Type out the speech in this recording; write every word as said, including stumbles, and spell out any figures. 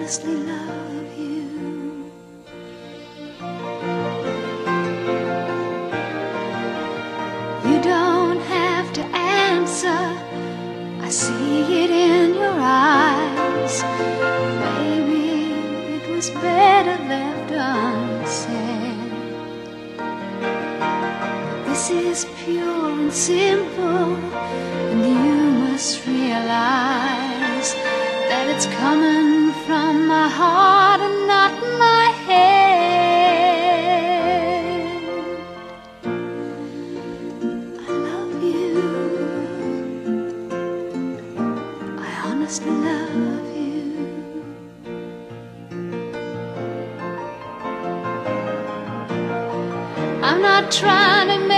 honestly love you. You don't have to answer, I see it in your eyes. Baby, it was better left unsaid. This is pure and simple, and you must realize that it's coming from my heart and not my head. I love you, I honestly love you. I'm not trying to